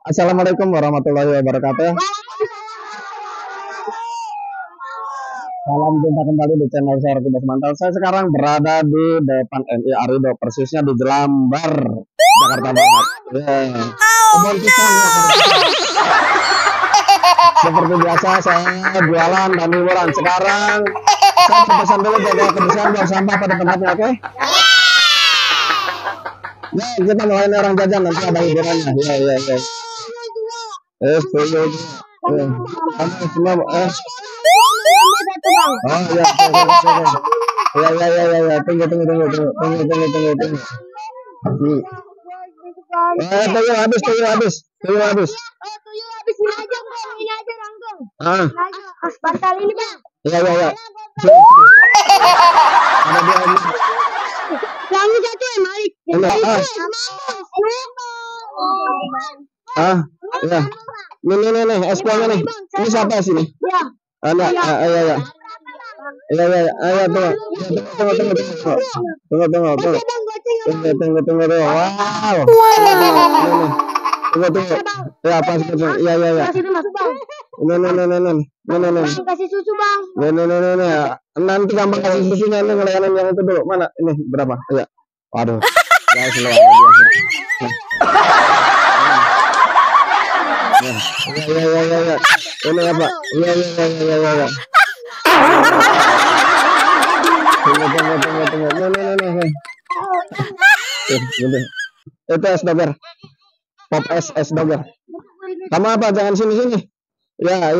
Assalamualaikum warahmatullahi wabarakatuh. Salam jumpa kembali di channel saya Rocky Mantap. Saya sekarang berada di depan MI Arido, persisnya di Jelambar, Jakarta Barat. Kebun pisang ya, seperti biasa saya jualan dan hiburan. Sekarang saya pesan dulu jaga kebersihan buang sampah pada tempatnya, oke? Ya, kita mulai orang jajan, nanti ada hiburannya. Ya. Setuju. Kamu semua oh ya, tunggu. Tunggu habis. Tuyul habis ini aja langsung. Bantal ini bang. Ya. Ada dia ini. Yang jatuh ya Malik. Ya. Nih, esponya nih. Ini siapa sini? Ya. Ada. Ya. Ayo tunggu. Wow. Tunggu. Ya, pas. Iya. Nih. Kasih susu bang. Nih. Nanti gampang kasih susunya, nih ngelayanin yang itu dulu. Mana? Ini berapa? Iya. Waduh. Guys, luar biasa. Ya. Ini apa? Iya. Tunggu. Itu es doger. Pop es doger. Kamu apa? Jangan sini. Ya.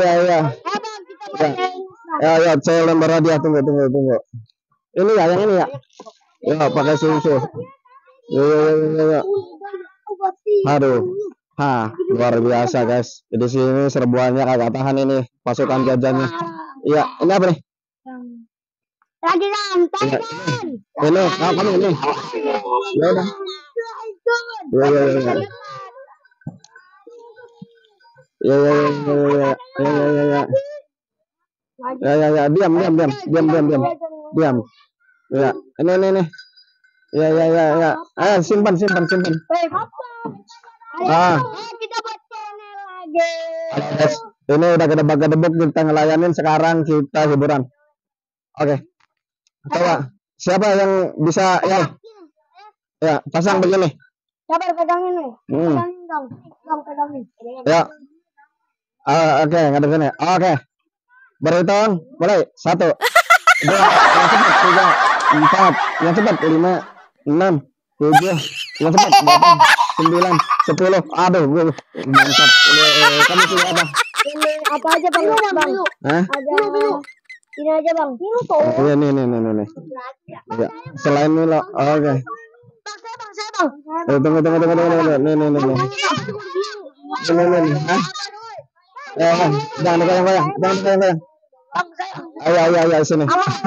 Ya, saya lempar hadiah. Tunggu. Ini ya, yang ini ya. Ya, pakai susu. Ya. Aduh. Luar biasa guys. Di sini serbuannya kagak tahan ini pasukan jajannya. Iya, ini apa nih? Lagi santai kan. Ini, kamu ini. Ya udah. Ya. Diam. Ya, ini. Ya. Simpan. Kita buat channel lagi. Guys, ini udah gedebak-gedebuk kita ngelayanin, sekarang kita hiburan. Oke. Coba siapa yang bisa ya pasang begini. Sabar pegangin nih. Pegangin dong. Pegangin. Ya. Oke, ngadepin ya. Oke. Berhitung mulai. 1 2 yang cepat 3 4 yang cepat 5 6 7 yang cepat 8 9 10. Aduh, mantap. Kamu punya apa? Ini apa aja bang? Hah? Ada ini aja bang. Iya, nih. Ya, selain Milo. Oke. Saya bang. Tunggu. Nih. Hah? Jangan goyang. Ayo sini.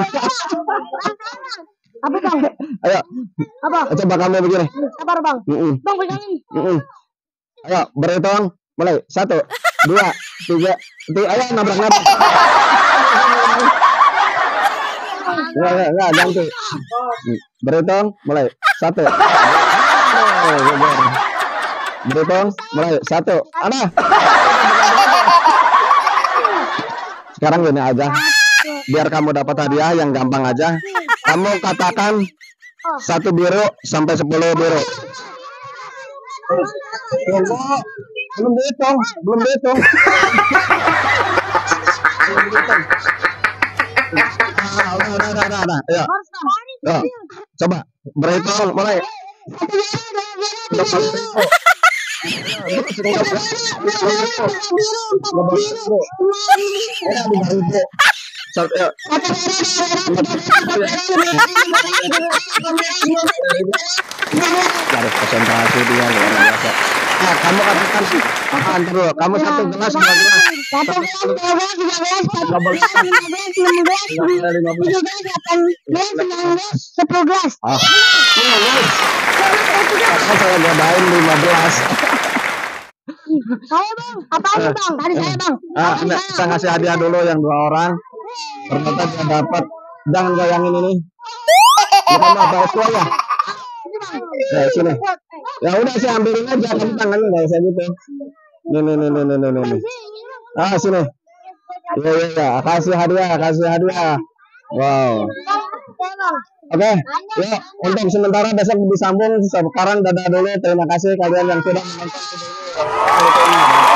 Apa bang? Ayo. Apa? Coba kamu begini. Sabar bang. Bang pegangin. Ayo, berhitung mulai. 1 2 3. Ayo nabrak. Enggak, ganti. Berhitung mulai. 1 berhitung mulai. 1 Ana. Sekarang gini aja, biar kamu dapat hadiah yang gampang aja. Kamu katakan 1 biru sampai 10 biru. Belum dihitung. Udah. Ya. Coba berhitung mulai. Harus konsentrasi dia luar biasa. Kamu katakan apaan dulu? Kamu 1 gelas 2 gelas. 10 gelas. Saya godain 15. Saya bang, apaan bang? Tadi saya bang. Saya ngasih hadiah dulu yang 2 orang. Ternyata dia dapat. Jangan goyangin ini. Bukan apa tua ya. Nah, sini. Ya udah saya ambilin aja, kamu tangannya nggak usah gitu. Nih. Ah, sini. Iya. Kasih hadiah. Wow. Oke, ya untuk sementara besok disambung. Sekarang dadah dulu. Terima kasih kalian yang sudah menonton video ini.